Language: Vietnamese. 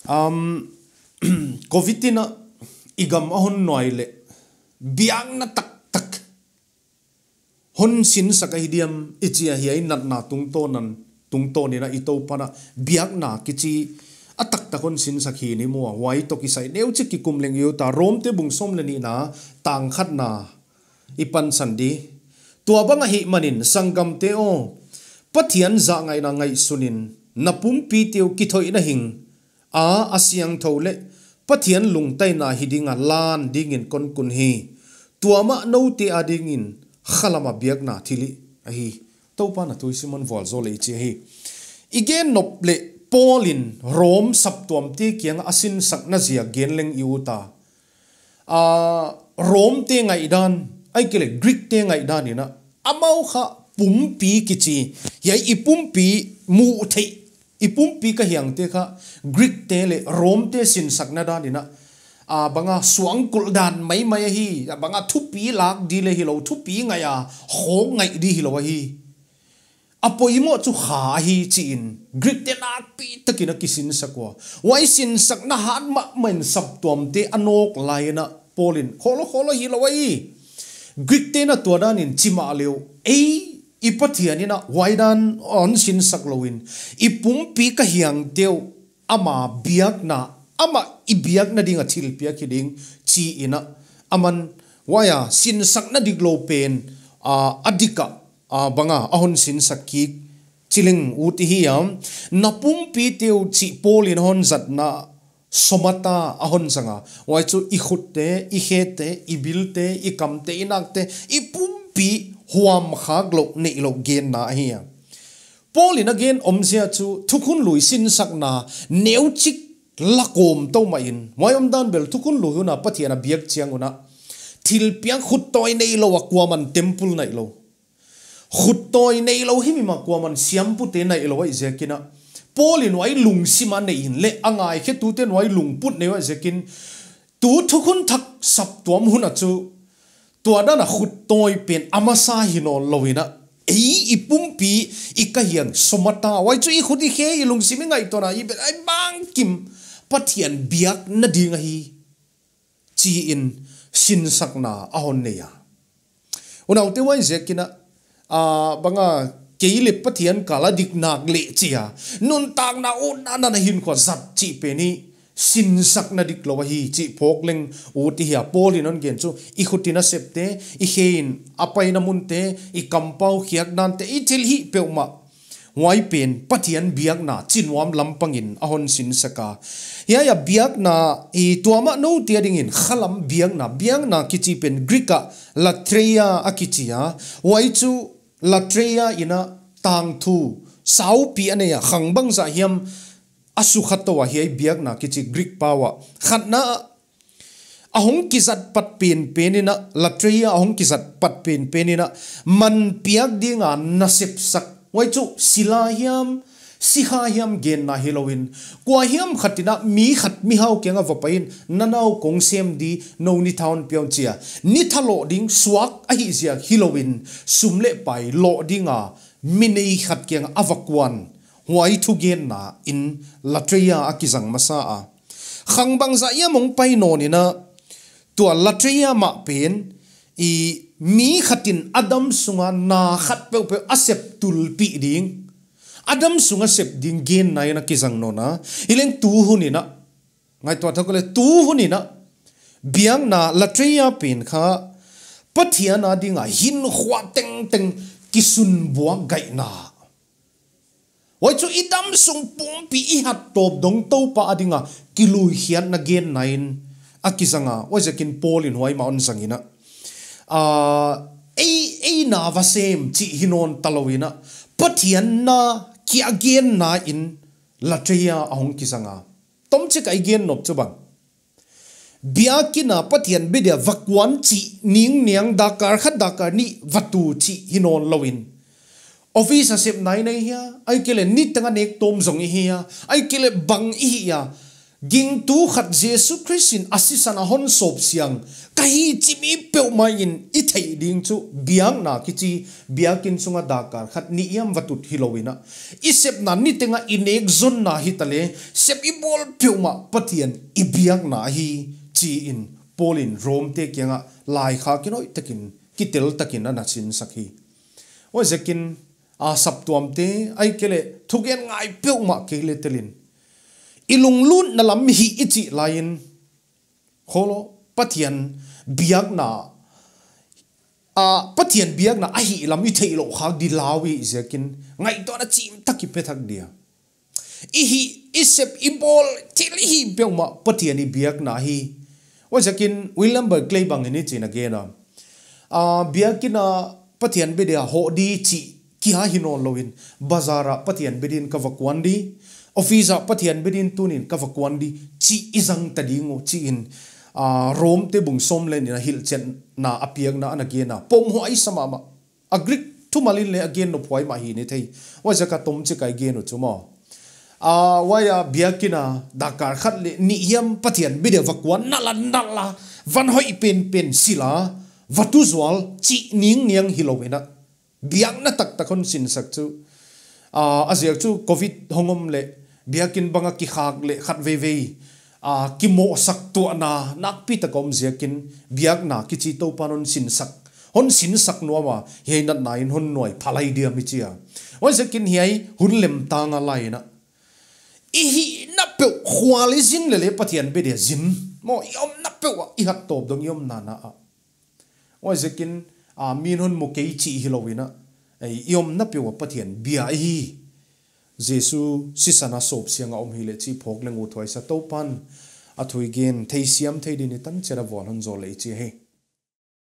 um covid na igam ahon noile biang na tak tak hon sin sakahidiam ichia hiai nat na tungto ni na ito para biak na kichi atak takon sin sakhi ni mo wai to ki sai neu chi ki kumleng yu ta rom te bung som le ni na tang khat na ipan sandi tua banga hi manin sangam te o pathian za ngai na ngai sunin napum pi teu ki thoi na hing a asyang thole pathian lungtai na hidinga lan dingin kon kun hi tuama no te adingin khalama biak na thili a hi topa na tu simon vol zo le chi hi igen nople polin rom saptuam te kiang asin sakna zia genleng iuta a rom te ngai dan ai kele greek te ngai dan ina amau kha pumpi kichi yai ipumpi mu thei ipumpi ka hiang te kha greek te le rom te sin sakna dan ina a banga suang kul dan mai mai hi banga thupi lak di le hi lo thupi nga ya ho ngai di hi lo hi apoimo chu kha hi chin greek te nak pi takina kisin sakwa wai sin sakna han ma men sap tom te anok laina polin kholo hi lo hi greek te na to dan in chima leo ei ipathianina waidan on sin sakloin ipumpi ka hiang teu ama biak na ama ibiak na dinga thil pia kiding chi ina aman waya sin sakna diglo pen adika banga ahon sin sakki chiling uti hiam napum pi teu chi polin hon zat na somata ahon sanga wai chu I khutte I hete I bilte I kamte inakte I pumpi huam khaglo nei lo gen na hiya polin again omzia chu thukun lui sin sakna neuchik lakom to main wayom dan bel thukun lu na pathiana biak chianguna thil piang khut toy nei lo akwaman temple nei lo khut toy nei lo himi ma kwaman siampu te nei lo wai zekina polin wai lung sima nei in le angai khe tu ten wai lung put nei wai zekin tu thukun thak sap tuam huna chu tua da na khut toy pen amasa hinon loina ei ipumpi ikahian somata wai chu I khudi khe lung simi ngai to na I bang kim pathian biak na dinga hi chi in sin sakna ahon neya unaw te wai zekina banga keile pathian kala dik nak le chia nun tak na o na hin ko zat chi pe ni sin sakna dik lo hi chi phokleng uti hi polin on gen chu I khutina septe I hein apaina munte I kampau khiak nan te I thil hi peuma wai pen pathian biak na chinwam lampangin ahon sin saka ya biak na I tuama no tia dingin khalam biak na kichi pen grika latreia akichia wai chu latreia ina tang thu sau pi aneya khangbang za hiam asu khatwa hi biak na kichi greek pawa khatna ahong kizat pat pen penina latreia ahong kizat pat pen penina man piak dinga nasip sak wai chu sila hiam siha hiam gen na Halloween kwa hiam khatina mi khat mi hau kenga vapain nanau kong sem di no ni town pion chia ni thalo ding swak a hi zia Halloween sumle pai lo dinga minei khat kenga avakwan wai thu gen na in latreia akizang masa a khangbang za yamong pai no ni na tua latreia ma pen I mi khatin adam sunga na khat pe asep tulpi ding adam sunga sep ding gen na yana kizang no na ileng tu hunina ngai to thakole tu hunina biang na latreia pen kha pathiana dinga hin khwa teng kisun bua gai na wai chu idam sung pumpi I hat top dong to pa adinga kilui hian na gen nain akizanga wai zekin polin huai ma on sangina ei na vasem chi hinon talowina pathian na ki again na in latreia ahong kisanga tom che kai gen nop chubang biakina pathian bedia vakwan chi ning niang dakar khat dakar ni vatu chi hinon lowin office asep nai nei hia ai kele nit tanga nek tom zong hi ya ai kele bang hi ya ging tu khat Jesus Christin asisana hon sop siang kahi chimi pe mai in I thei ding chu biang na ki chi biakin sunga dakar khat ni yam watut hilowina isep na ni tenga inek zon na hi tale sep I bol pe ma pathian I biang na hi chi in polin rom te kyanga lai kha kinoi takin kitel takin ana chin sakhi o zekin a sap tuam te ai kele thugen ngai pe ma kele telin ilung lun na lam hi ichi lain kholo pathian biak na pathian biak na ahi lam I thei lo khak di lawi zekin ngai to na chim taki pe thak dia ihi isep ibol til hi beuma pathian I biak na hi wa zekin William Berkeley bang ni chin again biakina pathian be dia ho di chi kia hinon loin bazara pathian bedin kavakwandi office pathian bedin tunin kavakwandi chi izang tadingo chi in rom te bung som len na hil chen na apiang na anagena pom ho ai samama agrik tu malin le again no phoi ma hi ni thei wa jaka tom chi kai gen chuma waya biakina dakar khat le ni yam pathian bide vakwan nala van hoi pen sila vatuzual chi ning niang hilowena biang na tak takon sin sak chu aziak chu covid hongom le biakin banga ki khak le khat ve ki mo sak tu na nakpi takom ziakin biak na ki chi to panon sin sak hon sin sak nuama he na nain hon noi phalai dia mi chia oi zekin hiai hunlem tanga laina ihi na pe khwali zin le pathian be dia zin mo yom na pe wa I hat top dong yom na oi zekin min hon mo kei chi hilowina ai yom na pe wa pathian bia hi Jesu sisana sop sianga hi le chi phok lengu thoi sa to pan athui gen thei siam thei din tan chera wal hon zo le chi he